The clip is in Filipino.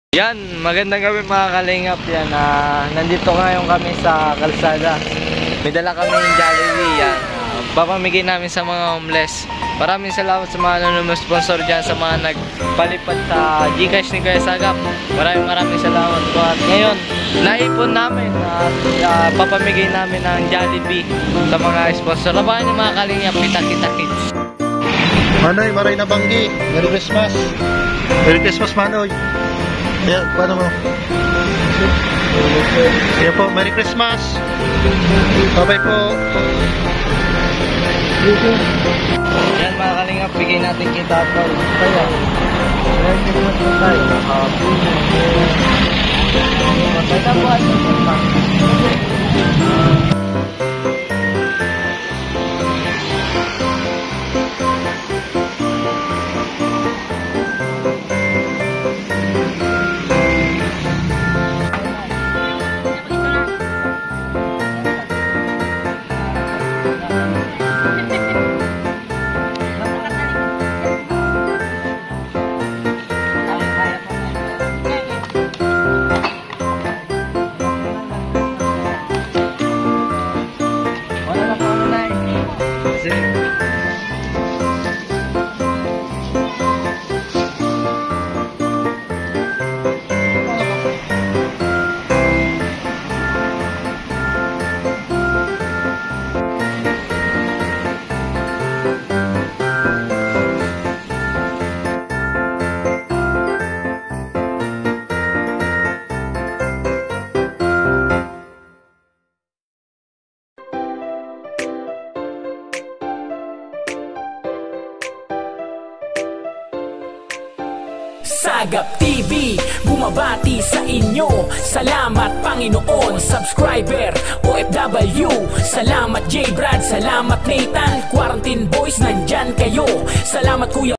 Yan, magandang gabi mga kalingap. Yan, nandito ngayon kami sa kalsada. May dala kami yung Jollibee. Yan, papamigay namin sa mga homeless. Maraming salamat sa mga sponsor dyan, sa mga nagpalipad sa Gcash ni Kuya Sagap. Maraming salamat po. At ngayon, naipon namin at papamigay namin ng Jollibee sa mga sponsor. Labahan yung mga kalingap, kita-kita kids. Manoy, Maray na Banggi. Merry Christmas. Merry Christmas, Manoy. Ayan, paano mo? Ayan po, Merry Christmas. Bye-bye po. Yan mga kalingap, bigay natin kita po. Kaya, Merry Christmas po tayo. Kaya po at Sagap TV, bumabati sa inyo. Salamat Panginoon, subscriber, OFW. Salamat J. Brad, salamat Nathan, Quarantine Boys, nandyan kayo. Salamat Kuya